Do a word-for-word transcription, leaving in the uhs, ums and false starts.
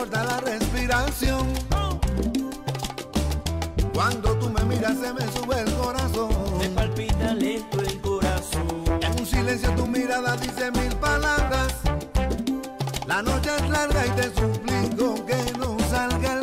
corta la respiración. Cuando tú me miras se me sube el corazón. Me palpita lento el corazón. En un silencio tu mirada dice mil palabras. La noche es larga y te suplico que no salga el